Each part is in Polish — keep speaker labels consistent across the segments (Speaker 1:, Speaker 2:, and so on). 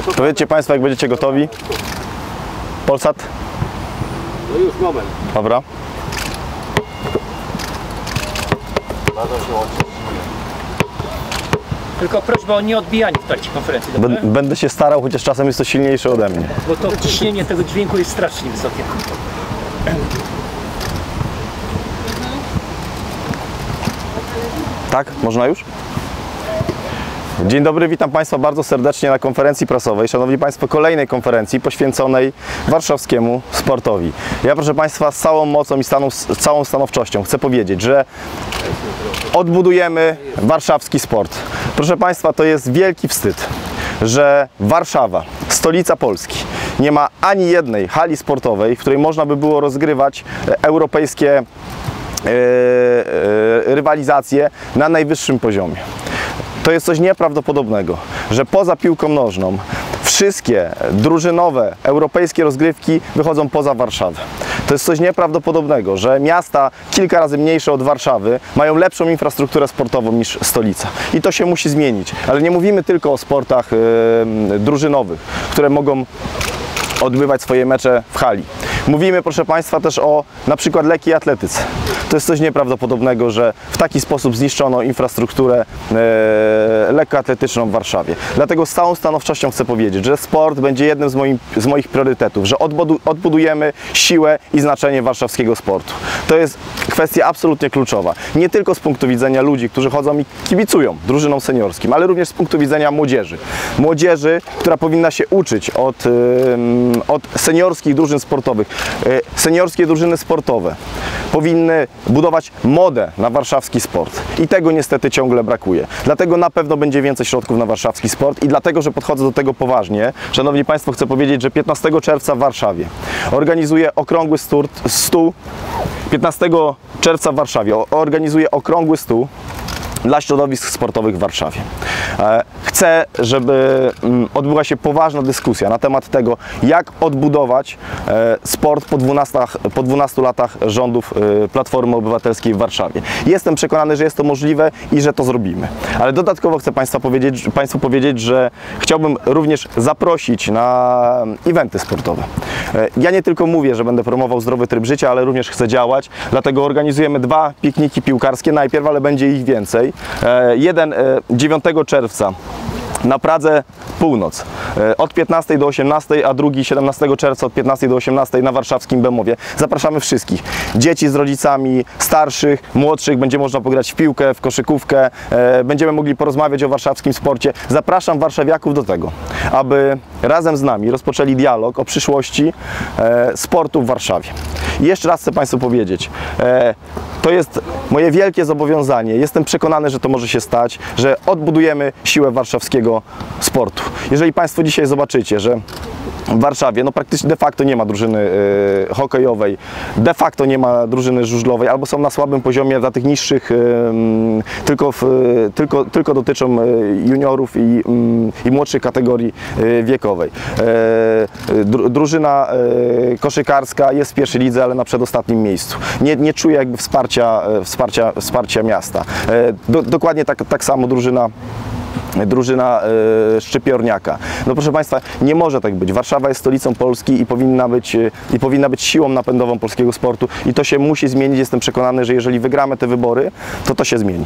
Speaker 1: Powiedzcie Państwo, jak będziecie gotowi. Polsat?
Speaker 2: No już, moment.
Speaker 1: Dobra.
Speaker 3: Tylko prośba o nieodbijanie w trakcie konferencji, dobrze?
Speaker 1: Będę się starał, chociaż czasem jest to silniejsze ode mnie.
Speaker 3: Bo to ciśnienie tego dźwięku jest strasznie wysokie.
Speaker 1: Tak? Można już? Dzień dobry, witam Państwa bardzo serdecznie na konferencji prasowej. Szanowni Państwo, kolejnej konferencji poświęconej warszawskiemu sportowi. Ja, proszę Państwa, z całą mocą i całą stanowczością chcę powiedzieć, że odbudujemy warszawski sport. Proszę Państwa, to jest wielki wstyd, że Warszawa, stolica Polski, nie ma ani jednej hali sportowej, w której można by było rozgrywać europejskie rywalizacje na najwyższym poziomie. To jest coś nieprawdopodobnego, że poza piłką nożną wszystkie drużynowe europejskie rozgrywki wychodzą poza Warszawę. To jest coś nieprawdopodobnego, że miasta kilka razy mniejsze od Warszawy mają lepszą infrastrukturę sportową niż stolica. I to się musi zmienić. Ale nie mówimy tylko o sportach drużynowych, które mogą odbywać swoje mecze w hali. Mówimy, proszę Państwa, też o na przykład lekkiej atletyce. To jest coś nieprawdopodobnego, że w taki sposób zniszczono infrastrukturę lekkoatletyczną w Warszawie. Dlatego z całą stanowczością chcę powiedzieć, że sport będzie jednym z moich priorytetów, że odbudujemy siłę i znaczenie warszawskiego sportu. To jest kwestia absolutnie kluczowa. Nie tylko z punktu widzenia ludzi, którzy chodzą i kibicują drużynom seniorskim, ale również z punktu widzenia młodzieży. Młodzieży, która powinna się uczyć od seniorskich drużyn sportowych. Seniorskie drużyny sportowe powinny budować modę na warszawski sport i tego niestety ciągle brakuje. Dlatego na pewno będzie więcej środków na warszawski sport i dlatego, że podchodzę do tego poważnie, Szanowni Państwo, chcę powiedzieć, że 15 czerwca w Warszawie organizuję okrągły stół 15 czerwca w Warszawie organizuję okrągły stół dla środowisk sportowych w Warszawie. Chcę, żeby odbyła się poważna dyskusja na temat tego, jak odbudować sport po 12 latach rządów Platformy Obywatelskiej w Warszawie. Jestem przekonany, że jest to możliwe i że to zrobimy. Ale dodatkowo chcę Państwu powiedzieć, że chciałbym również zaprosić na eventy sportowe. Ja nie tylko mówię, że będę promował zdrowy tryb życia, ale również chcę działać, dlatego organizujemy 2 pikniki piłkarskie najpierw, ale będzie ich więcej. Jeden 9 czerwca na Pradze Północ od 15 do 18, a drugi 17 czerwca od 15 do 18 na warszawskim Bemowie. Zapraszamy wszystkich. Dzieci z rodzicami, starszych, młodszych. Będzie można pograć w piłkę, w koszykówkę. Będziemy mogli porozmawiać o warszawskim sporcie. Zapraszam warszawiaków do tego, aby razem z nami rozpoczęli dialog o przyszłości sportu w Warszawie. I jeszcze raz chcę Państwu powiedzieć, to jest moje wielkie zobowiązanie. Jestem przekonany, że to może się stać, że odbudujemy siłę warszawskiego sportu. Jeżeli Państwo dzisiaj zobaczycie, że w Warszawie no praktycznie de facto nie ma drużyny hokejowej, de facto nie ma drużyny żużlowej, albo są na słabym poziomie dla tych niższych, tylko dotyczą juniorów i młodszych kategorii wiekowej. Drużyna koszykarska jest w pierwszej lidze, ale na przedostatnim miejscu. Nie czuję jakby wsparcia miasta. Dokładnie tak samo drużyna Szczypiorniaka. No proszę Państwa, nie może tak być. Warszawa jest stolicą Polski i powinna być siłą napędową polskiego sportu i to się musi zmienić. Jestem przekonany, że jeżeli wygramy te wybory, to się zmieni.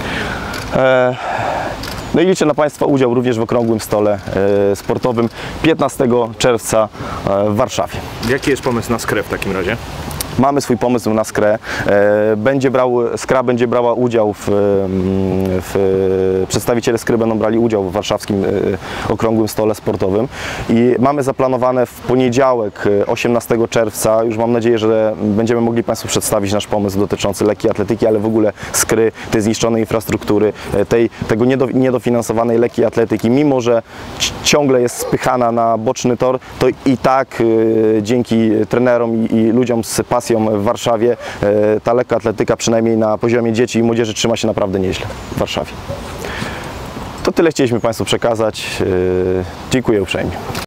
Speaker 1: No i liczę na Państwa udział również w okrągłym stole sportowym 15 czerwca w Warszawie.
Speaker 4: Jaki jest pomysł na skrę w takim razie?
Speaker 1: Mamy swój pomysł na skrę. Skra będzie brała udział przedstawiciele skry będą brali udział w warszawskim okrągłym stole sportowym i mamy zaplanowane w poniedziałek 18 czerwca, już mam nadzieję, że będziemy mogli Państwu przedstawić nasz pomysł dotyczący lekkiej atletyki, ale w ogóle skry, tej zniszczonej infrastruktury, tego niedofinansowanej lekkiej atletyki, mimo że ciągle jest spychana na boczny tor, to i tak dzięki trenerom i ludziom z pasją w Warszawie ta lekka atletyka, przynajmniej na poziomie dzieci i młodzieży, trzyma się naprawdę nieźle w Warszawie. To tyle chcieliśmy Państwu przekazać. Dziękuję uprzejmie.